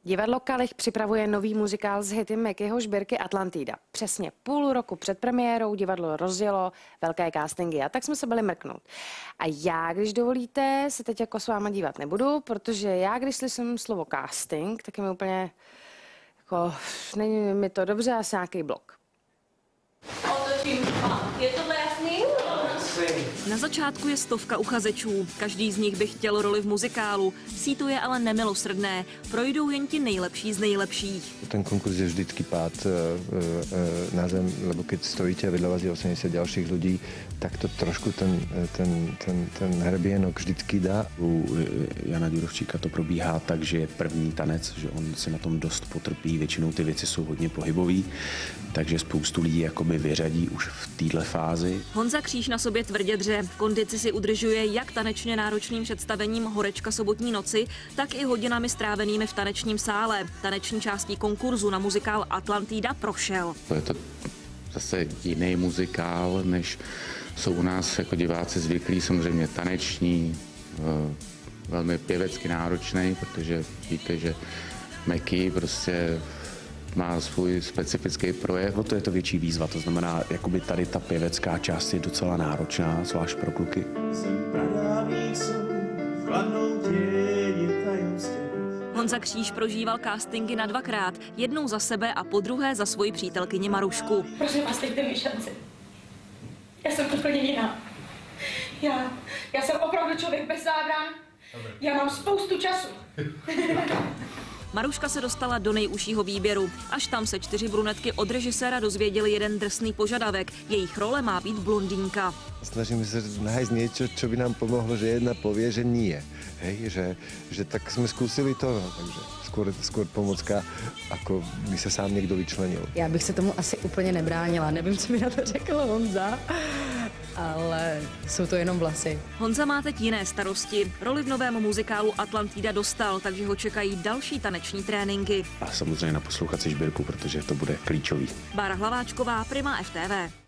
Divadlo Kalich připravuje nový muzikál s hity Mickeyho Žbírky Atlantida. Přesně půl roku před premiérou divadlo rozjelo velké castingy a tak jsme se byli mrknout. A já, když dovolíte, se teď jako s váma dívat nebudu, protože já, když slyším slovo casting, tak je mi úplně jako, není mi to dobře, asi nějaký blok. Otočím. Je tohle jasný? Na začátku je stovka uchazečů. Každý z nich by chtěl roli v muzikálu. Síto je ale nemilosrdné. Projdou jen ti nejlepší z nejlepších. Ten konkurs je vždycky pád na zem, lebo keď stojíte a vedľa vás je 80 ďalších ľudí, tak to trošku ten hrebienok vždycky dá. U Jana Ďurovčíka to probíhá tak, že je první tanec, že on se na tom dost potrpí, většinou ty věci jsou hodně pohybový, takže spoustu lidí jakoby vyřadí už v téhle fázi. Honza Kříž na sobě tvrdě dře. Kondici si udržuje jak tanečně náročným představením Horečka sobotní noci, tak i hodinami strávenými v tanečním sále. Taneční částí konkurzu na muzikál Atlantida prošel. Je to zase jiný muzikál, než jsou u nás jako diváci zvyklí, samozřejmě taneční, velmi pěvecky náročný, protože víte, že Mickey prostě má svůj specifický projev. No to je to větší výzva, to znamená, jakoby tady ta pěvecká část je docela náročná, zvlášť pro kluky. Honza Kříž prožíval castingy na dvakrát, jednou za sebe a podruhé za svoji přítelkyni Marušku. Prosím vás, dejte mi šanci. Já jsem úplně jiná. Já jsem opravdu člověk bez zábran. Já mám spoustu času. Maruška se dostala do nejužšího výběru. Až tam se 4 brunetky od režiséra dozvěděli jeden drsný požadavek. Jejich role má být blondýnka. Snažíme se nájsť niečo, čo by nám pomohlo, že jedna povie, že nie. Hej, že tak jsme zkusili to, no, takže skôr pomocka, ako by se sám někdo vyčlenil. Já bych se tomu asi úplně nebránila, nevím, co mi na to řekl Honza, ale jsou to jenom vlasy. Honza má teď jiné starosti. Roli v novém muzikálu Atlantida dostal, takže ho čekají další taneční tréninky. A samozřejmě naposlouchat si Žbírku, protože to bude klíčový. Bára Hlaváčková, Prima FTV.